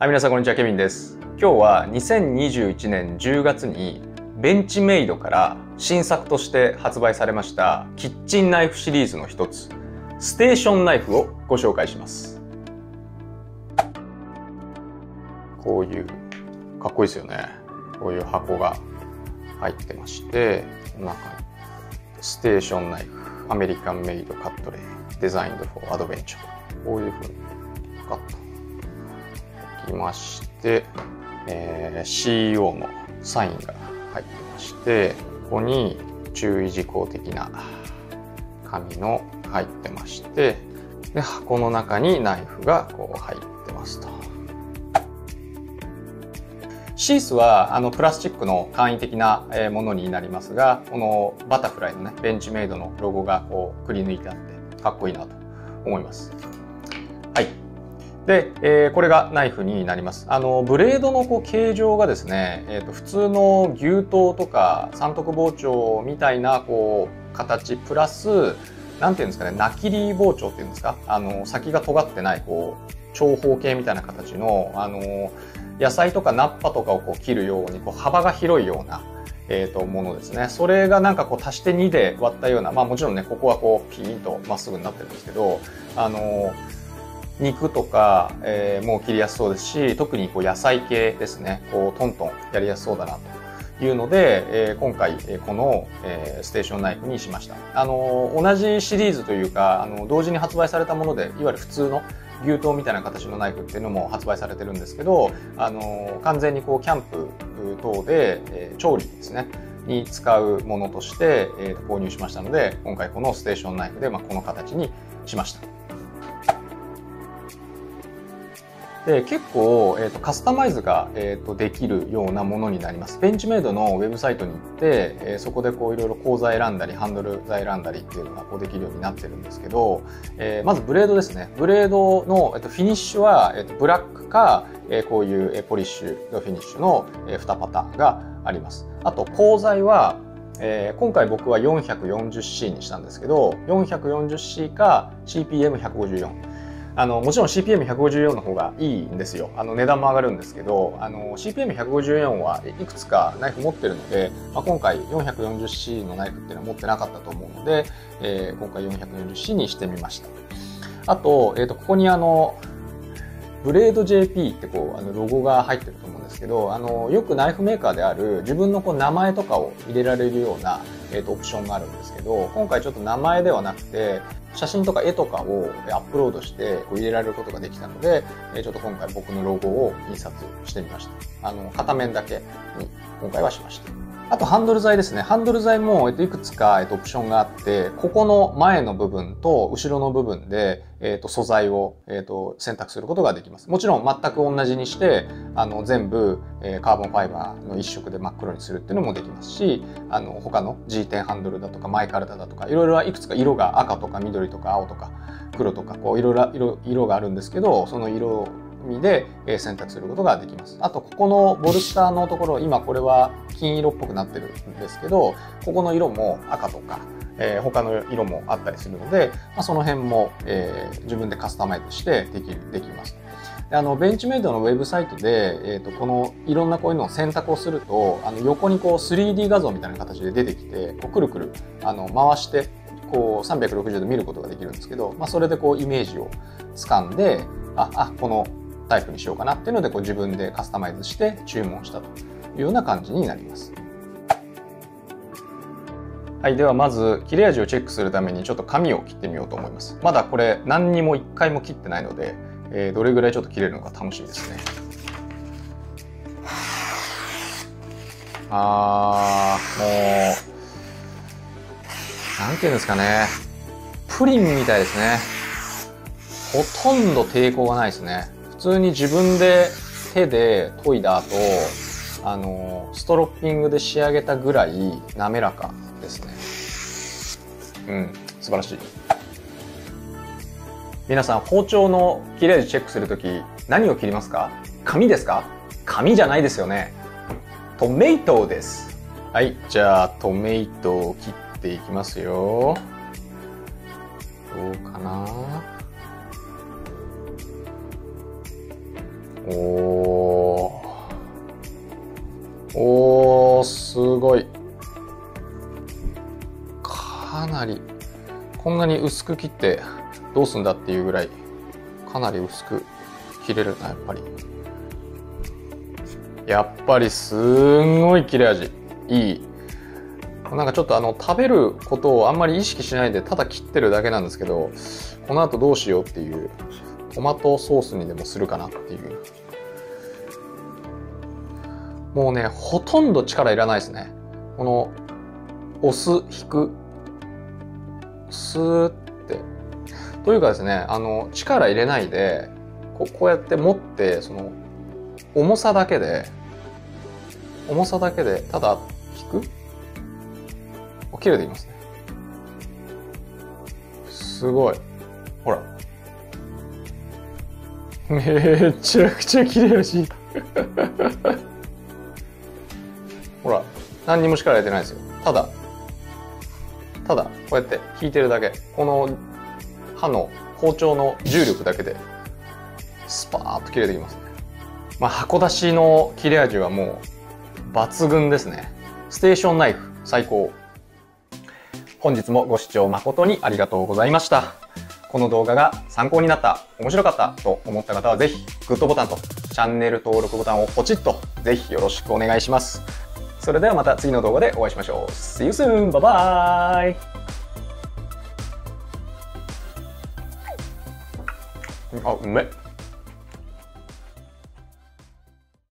はい、皆さんこんにちは、ケビンです。今日は2021年10月にベンチメイドから新作として発売されましたキッチンナイフシリーズの一つ、ステーションナイフをご紹介します。こういうかっこいいですよね。こういう箱が入ってまして、中にステーションナイフ、アメリカンメイドカットレー、デザインドフォーアドベンチャー。こういうふうにカッと置きまして、CEO のサインが入ってまして、ここに注意事項的な紙の入ってまして、で箱の中にナイフがこう入ってますと。シースはプラスチックの簡易的なものになりますが、このバタフライのねベンチメイドのロゴがこうくり抜いてあってかっこいいなと思います。はい。で、これがナイフになります。ブレードのこう形状がですね、普通の牛刀とか三徳包丁みたいなこう形プラス、なんていうんですかね、菜切り包丁っていうんですか、先が尖ってないこう長方形みたいな形の野菜とかナッパとかをこう切るようにこう幅が広いようなものですね。それがなんかこう足して2で割ったような、まあもちろんね、ここはこうピーンとまっすぐになってるんですけど、肉とか、もう切りやすそうですし、特にこう野菜系ですね、こうトントンやりやすそうだなというので、今回この、ステーションナイフにしました。同じシリーズというか、同時に発売されたもので、いわゆる普通の牛刀みたいな形のナイフっていうのも発売されてるんですけど、完全にこうキャンプ等で、調理ですねに使うものとして、購入しましたので、今回このステーションナイフで、この形にしました。で結構、カスタマイズが、できるようなものになります。ベンチメイドのウェブサイトに行って、そこでこういろいろ鋼材選んだりハンドル材選んだりっていうのがこうできるようになってるんですけど、まずブレードですね。ブレードの、フィニッシュは、ブラックか、こういう、ポリッシュフィニッシュの、2パターンがあります。あと鋼材は今回僕は 440C にしたんですけど、 440C か CPM154。もちろん CPM154 の方がいいんですよ。値段も上がるんですけど、CPM154 はいくつかナイフ持ってるので、今回 440C のナイフっていうのは持ってなかったと思うので、今回 440C にしてみました。あと、ここにブレード JP ってこうロゴが入ってると思うんですけど、よくナイフメーカーである自分のこう名前とかを入れられるような、オプションがあるんですけど、今回ちょっと名前ではなくて写真とか絵とかをアップロードしてこう入れられることができたので、ちょっと今回僕のロゴを印刷してみました。片面だけに今回はしました。あとハンドル材ですね。ハンドル材もいくつかオプションがあって、ここの前の部分と後ろの部分で素材を選択することができます。もちろん全く同じにして全部カーボンファイバーの一色で真っ黒にするっていうのもできますし、他の G10 ハンドルだとかマイカルタだとかいろいろいくつか色が赤とか緑とか青とか黒とかこういろいろ色があるんですけど、その色味で選択することができます。あとここのボルスターのところ、今これは金色っぽくなってるんですけど、ここの色も赤とか他の色もあったりするので、その辺も自分でカスタマイズしてできます。ベンチメイドのウェブサイトで、このいろんなこういうのを選択をすると、横にこう 3D 画像みたいな形で出てきて、こうくるくる回してこう360度見ることができるんですけど、それでこうイメージを掴んで、このタイプにしようかなっていうのでこう自分でカスタマイズして注文したというような感じになります。はい、ではまず切れ味をチェックするためにちょっと紙を切ってみようと思います。まだこれ何にも一回も切ってないので、どれぐらいちょっと切れるのか楽しみですね。もうなんていうんですかね、プリンみたいですね。ほとんど抵抗がないですね。普通に自分で手で研いだ後、ストロッピングで仕上げたぐらい滑らかですね。素晴らしい。皆さん包丁の切れ味チェックするとき何を切りますか？紙ですか？紙じゃないですよね。トメイトです。はい、じゃあトメイトを切っていきますよ。どうかな？おー。 ごい。かなり、こんなに薄く切ってどうすんだっていうぐらい、かなり薄く切れるな、やっぱり。やっぱりすんごい切れ味いい。なんかちょっと食べることをあんまり意識しないでただ切ってるだけなんですけど、この後どうしようっていう、トマトソースにでもするかなっていう。もうね、ほとんど力いらないですね。この押す引くスーって、というかですね、力入れないでこうやって持って、その重さだけでただ引く、切れていますね。すごい。ほら。めちゃくちゃ切れ味。ほら、何にも力入れてないですよ。ただ、こうやって引いてるだけ。この刃の包丁の重力だけで、スパーッと切れてきますね。まあ、箱出しの切れ味はもう、抜群ですね。ステーションナイフ、最高。本日もご視聴誠にありがとうございました。この動画が参考になった、面白かったと思った方はぜひグッドボタンとチャンネル登録ボタンをポチッとぜひよろしくお願いします。それではまた次の動画でお会いしましょう。See you soon! バイバイ！あ、うめっ。